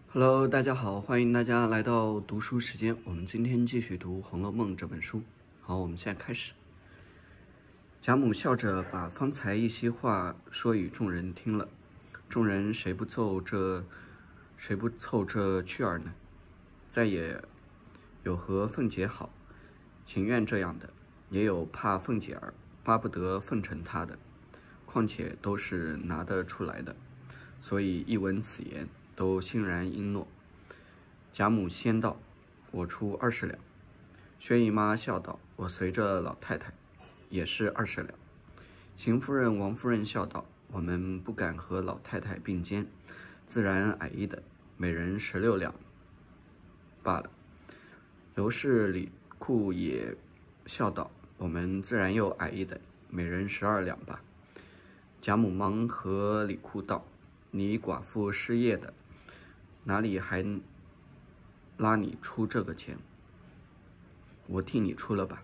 Hello，大家好，欢迎大家来到读书时间。我们今天继续读《红楼梦》这本书。好，我们现在开始。贾母笑着把方才一席话说与众人听了，众人谁不凑这趣儿呢？再也有和凤姐好，情愿这样的，也有怕凤姐儿巴不得奉承她的，况且都是拿得出来的，所以一闻此言，都欣然应诺。贾母先道：“我出20两。”薛姨妈笑道：“我随着老太太，也是20两。”邢夫人、王夫人笑道：“我们不敢和老太太并肩，自然矮一等，每人16两罢了。”刘氏、李库也笑道：“我们自然又矮一等，每人12两吧。”贾母忙和李库道：“你寡妇失业的，哪里还拉你出这个钱？我替你出了吧。”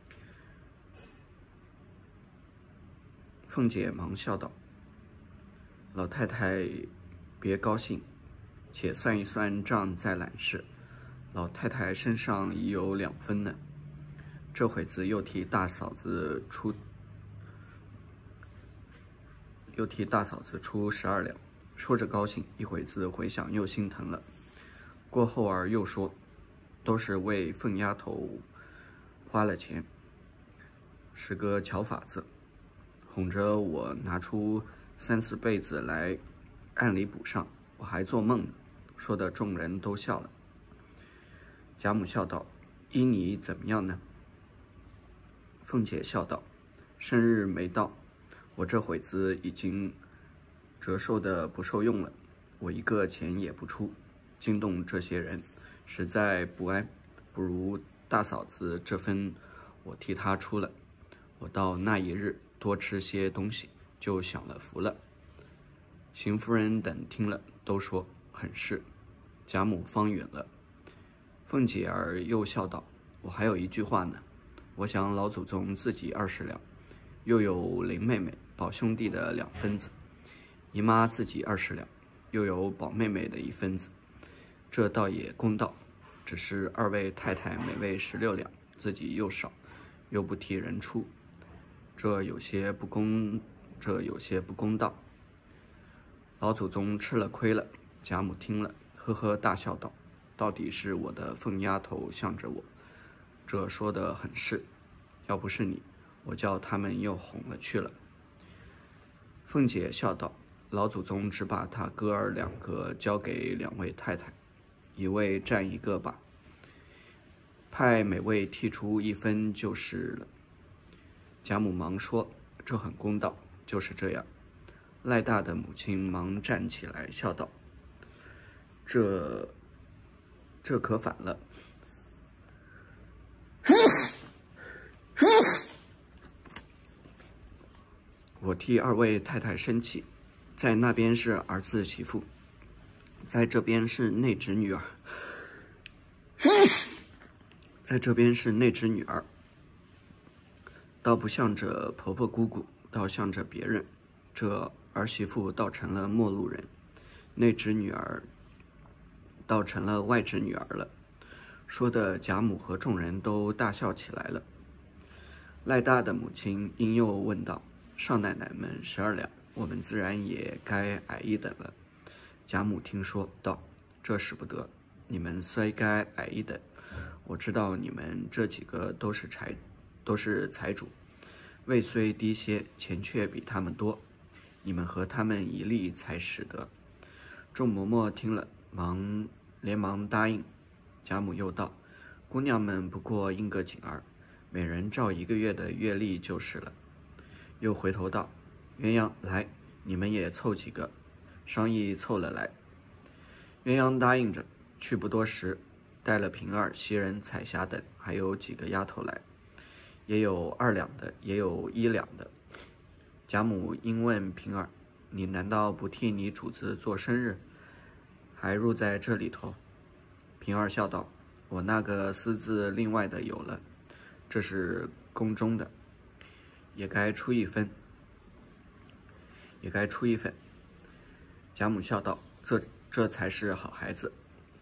凤姐忙笑道：“老太太别高兴，且算一算账再揽事。老太太身上已有2分呢，这会子又替大嫂子出12两。”说着高兴，一会子回想又心疼了。过后儿又说，都是为凤丫头花了钱，是个巧法子，哄着我拿出3、4辈子来按理补上，我还做梦呢。说的众人都笑了。贾母笑道：“依你怎么样呢？”凤姐笑道：“生日没到，我这会子已经折寿的不受用了，我一个钱也不出，惊动这些人，实在不安。不如大嫂子这分我替她出了，我到那一日多吃些东西，就享了福了。”邢夫人等听了，都说很是。贾母方允了。凤姐儿又笑道：“我还有一句话呢，我想老祖宗自己20两，又有林妹妹、宝兄弟的2分子，姨妈自己20两，又有宝妹妹的1分子，这倒也公道。只是2位太太每位16两，自己又少，又不替人出，这有些不公道。老祖宗吃了亏了。”贾母听了，呵呵大笑道：“到底是我的凤丫头向着我，这说得很是。要不是你，我叫他们又哄了去了。”凤姐笑道：“老祖宗只把他哥儿2个交给2位太太，一位占1个吧，派每位剔出1分就是了。”贾母忙说：“这很公道，就是这样。”赖大的母亲忙站起来笑道：“这可反了。我替2位太太生气，在那边是儿子媳妇，在这边是内侄女儿，倒不向着婆婆姑姑，倒向着别人。这儿媳妇倒成了陌路人，内侄女儿倒成了外侄女儿了。”说的贾母和众人都大笑起来了。赖大的母亲因又问道：“少奶奶们12两，我们自然也该矮一等了。”贾母听说道：“这使不得，你们虽该矮一等，我知道你们这几个都是财主，位虽低些，钱却比他们多，你们和他们一例才使得。”众嬷嬷听了，连忙答应。贾母又道：“姑娘们不过应个景儿，每人照1个月的月例就是了。”又回头道：“鸳鸯来，你们也凑几个。”商议凑了来。鸳鸯答应着，去不多时，带了平儿、袭人、彩霞等，还有几个丫头来，也有2两的，也有1两的。贾母因问平儿：“你难道不替你主子做生日，还入在这里头？”平儿笑道：“我那个私自另外的有了，这是宫中的，也该出一份。”贾母笑道： 这才是好孩子。”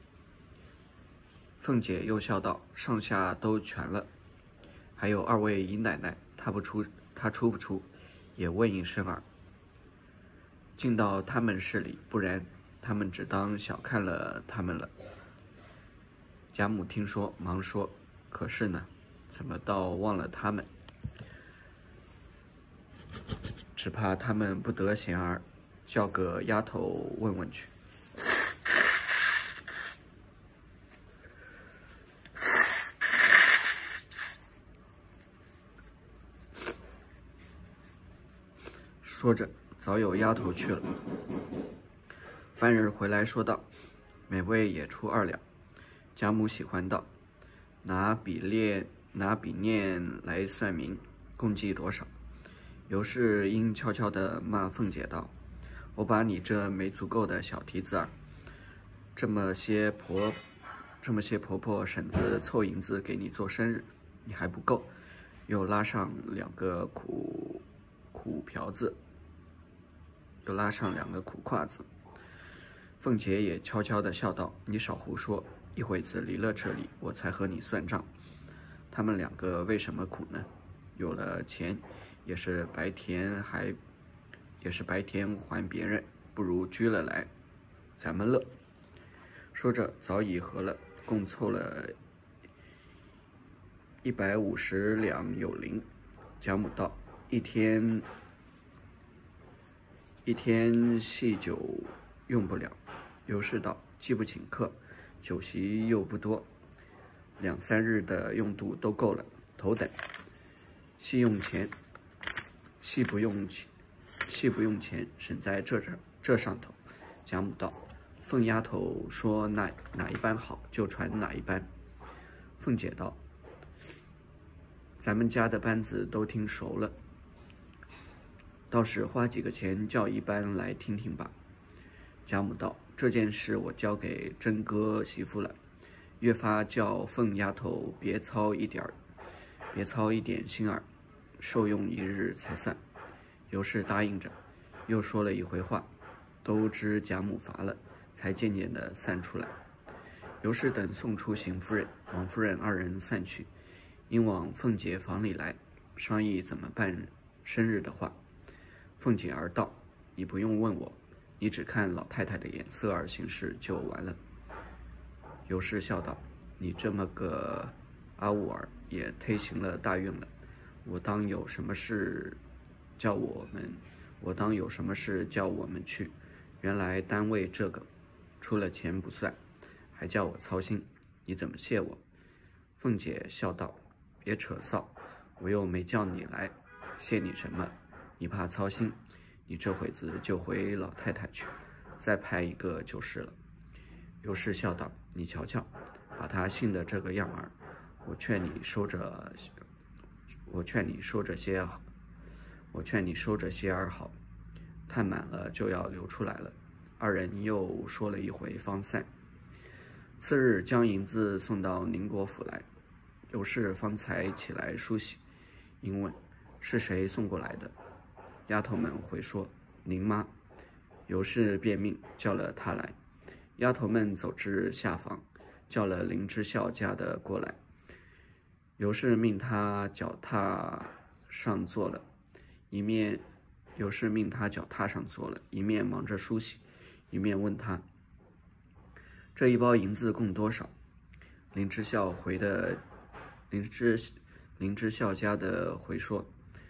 凤姐又笑道：“上下都全了，还有2位姨奶奶，她出不出，也问一声儿，进到他们市里，不然他们只当小看了他们了。”贾母听说，忙说：“可是呢，怎么倒忘了他们？只怕他们不得闲儿，叫个丫头问问去。”说着，早有丫头去了。半日回来说道：“每位也出2两。”贾母喜欢道：“拿笔念来算明，共计多少？”尤氏因悄悄地骂凤姐道：“我把你这没足够的小蹄子儿，这么些婆婆婶子凑银子给你做生日，你还不够，又拉上2个苦瓢子，又拉上2个苦胯子。”凤姐也悄悄地笑道：“你少胡说，一会子离了这里，我才和你算账。他们2个为什么苦呢？有了钱，也是白天还别人，不如拘了来，咱们乐。”说着，早已合了，共凑了150两有零。贾母道：“一天细酒用不了。”尤氏道：“既不请客，酒席又不多，2、3日的用度都够了，头等。细不用钱，省在这上头。”贾母道：“凤丫头说哪一班好，就传哪一班。”凤姐道：“咱们家的班子都听熟了，倒是花几个钱叫一班来听听吧。”贾母道：“这件事我交给真哥媳妇了，越发叫凤丫头别操一点心儿，受用1日才算。”尤氏答应着，又说了一回话，都知贾母罚了，才渐渐的散出来。尤氏等送出邢夫人、王夫人2人散去，因往凤姐房里来，商议怎么办生日的话。凤姐儿道：“你不用问我，你只看老太太的眼色而行事就完了。”尤氏笑道：“你这么个阿五儿也忒行了大运了，我当有什么事叫我们去，原来单为这个，出了钱不算，还叫我操心，你怎么谢我？”凤姐笑道：“别扯臊，我又没叫你来，谢你什么？你怕操心，你这会子就回老太太去，再派一个就是了。”尤氏笑道：“你瞧瞧，把他信的这个样儿，我劝你收着些儿好，探满了就要流出来了。”2人又说了一回方散。次日将银子送到宁国府来，尤氏方才起来梳洗，因问：“是谁送过来的？”丫头们回说：“您妈。”尤氏便命叫了她来。丫头们走至下房，叫了林之孝家的过来。尤氏命他脚踏上坐了，一面忙着梳洗，一面问他：“这1包银子共多少？”林之孝家的回说：“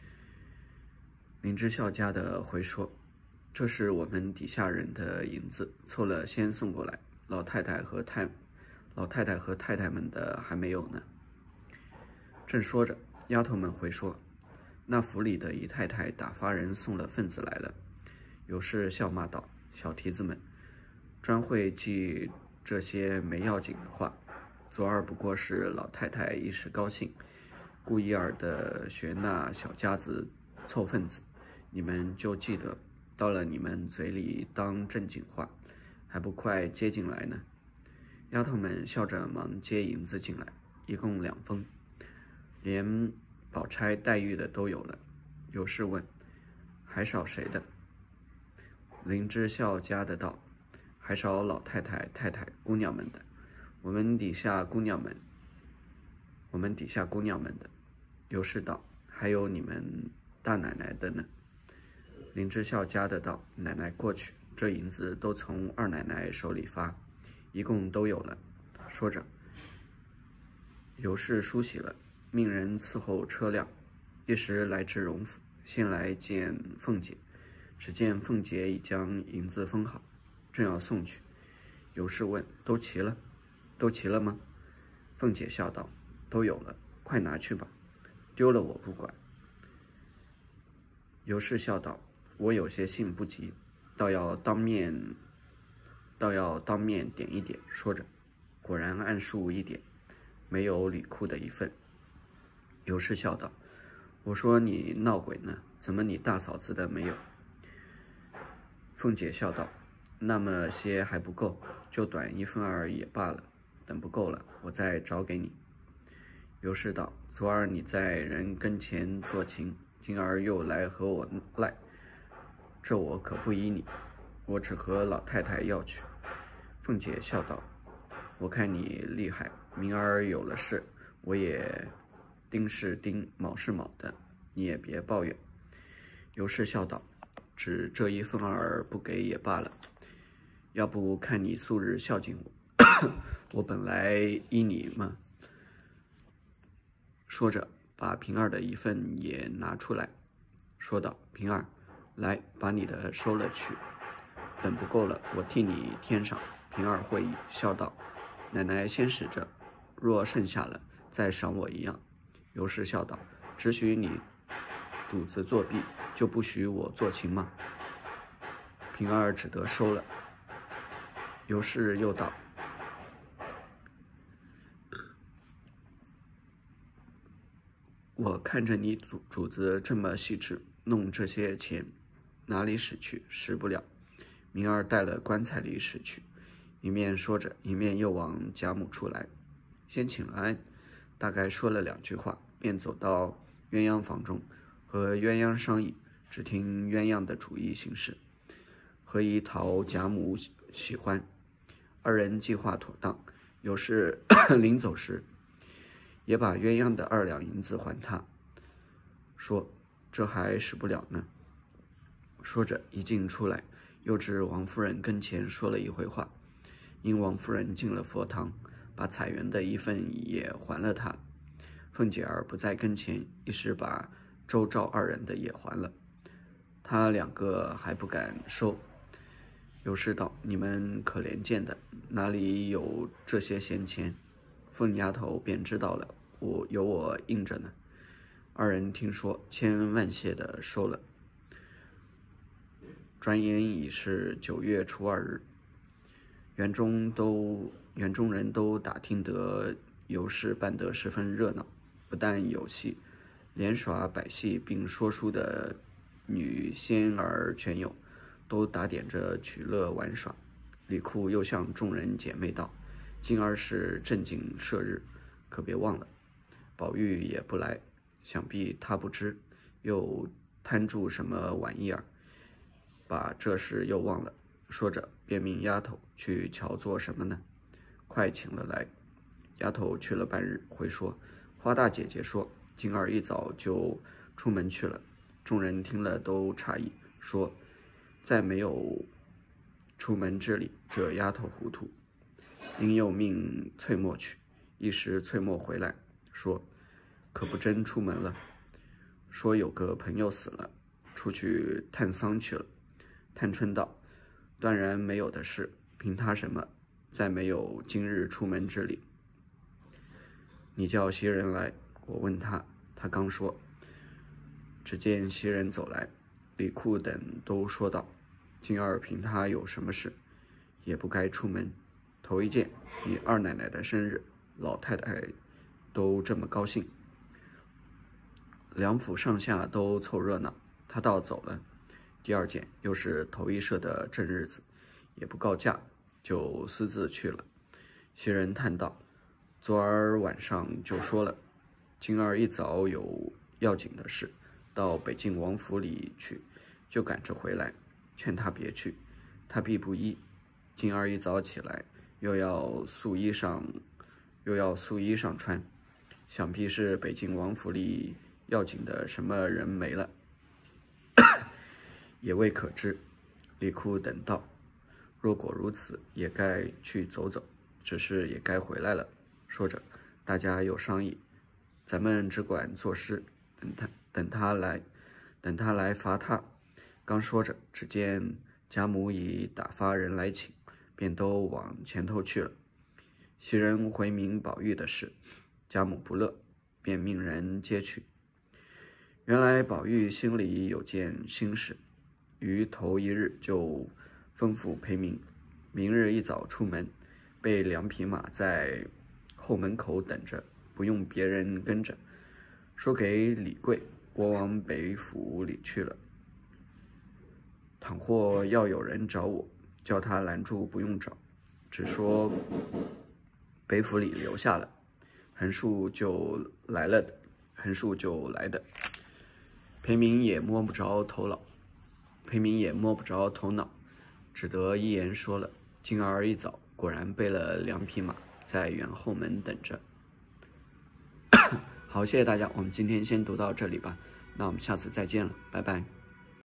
这是我们底下人的银子，凑了先送过来，老太太和太太们的还没有呢。”正说着，丫头们回说：“那府里的姨太太打发人送了份子来了。”尤氏笑骂道：“小蹄子们，专会记这些没要紧的话。昨儿不过是老太太一时高兴，故意儿的学那小家子凑份子，你们就记得，到了你们嘴里当正经话，还不快接进来呢？”丫头们笑着忙接银子进来，一共2封，连宝钗、黛玉的都有了。尤氏问：“还少谁的？”林之孝家的道：“ 还少老太太、太太、姑娘们的。我们底下姑娘们的。有事道：还有你们大奶奶的呢。林之孝家的道：奶奶过去，这银子都从二奶奶手里发，一共都有了。说着，尤氏梳洗了，命人伺候车辆，一时来至荣府，先来见凤姐。只见凤姐已将银子封好，正要送去。尤氏问：都齐了？都齐了吗？凤姐笑道：都有了，快拿去吧，丢了我不管。尤氏笑道：我有些信不急，倒要当面点一点。说着，果然按数一点，没有李库的一份。尤氏笑道：我说你闹鬼呢，怎么你大嫂子的没有？凤姐笑道：那么些还不够，就短1分儿也罢了，等不够了，我再找给你。尤氏道：昨儿你在人跟前做情，今儿又来和我赖，这我可不依你，我只和老太太要去。凤姐笑道：我看你厉害，明儿有了事，我也丁是丁，卯是卯的，你也别抱怨。尤氏笑道：只这1分儿不给也罢了，要不看你素日孝敬我，我本来依你嘛。说着，把平儿的一份也拿出来，说道：平儿，来，把你的收了去，等不够了，我替你添上。平儿会意，笑道：奶奶先使着，若剩下了，再赏我一样。尤氏笑道：只许你主子作弊，就不许我做情吗？平儿只得收了。尤氏又道：我看着你主子这么细致，弄这些钱哪里使去？使不了，明儿带了棺材里使去。一面说着，一面又往贾母处来，先请了安，大概说了2句话，便走到鸳鸯房中，和鸳鸯商议，只听鸳鸯的主意行事，何以讨贾母喜欢。2人计划妥当，有事临走时，也把鸳鸯的2两银子还他，说这还使不了呢。说着一进出来，又至王夫人跟前说了一回话，因王夫人进了佛堂，把彩园的一份也还了他。凤姐儿不在跟前，一时把周赵2人的也还了，他2个还不敢收。尤氏道：你们可怜见的，哪里有这些闲钱？凤丫头便知道了，有我应着呢。2人听说，千恩万谢的收了。转眼已是9月初2日，园中人都打听得尤氏办得十分热闹，不但有戏，连耍百戏并说书的女仙儿全有，都打点着取乐玩耍。李库又向众人姐妹道：今儿是正经社日，可别忘了。宝玉也不来，想必他不知，又摊住什么玩意儿，把这事又忘了。说着便命丫头去瞧做什么呢，快请了来。丫头去了半日，回说花大姐姐说今儿一早就出门去了。众人听了都诧异，说再没有出门之理，这丫头糊涂。因又命翠墨去，一时翠墨回来，说可不真出门了，说有个朋友死了，出去探丧去了。探春道：断然没有的事，凭他什么再没有今日出门之理？你叫袭人来，我问他，他刚说。只见袭人走来，李库等都说道：今儿凭他有什么事，也不该出门。头一件，你2奶奶的生日，老太太都这么高兴，2府上下都凑热闹，他倒走了。第2件，又是头一社的正日子，也不告假，就私自去了。袭人叹道：昨儿晚上就说了，今儿一早有要紧的事，到北静王府里去，就赶着回来，劝他别去，他必不依。 今儿一早起来，又要素衣裳穿，想必是北京王府里要紧的什么人没了，也未可知。李库等道：若果如此，也该去走走，只是也该回来了。说着，大家又商议，咱们只管作诗，等他来罚他。刚说着，只见贾母已打发人来请，便都往前头去了。袭人回明宝玉的事，贾母不乐，便命人接去。原来宝玉心里有件心事，于头一日就吩咐裴明日一早出门，备2匹马在后门口等着，不用别人跟着。说给李贵，我往北府里去了，倘或要有人找我，叫他拦住，不用找，只说北府里留下了，横竖就来的。裴明也摸不着头脑，只得一言说了。今儿一早，果然备了2匹马，在园后门等着。好，谢谢大家，我们今天先读到这里吧，那我们下次再见了，拜拜。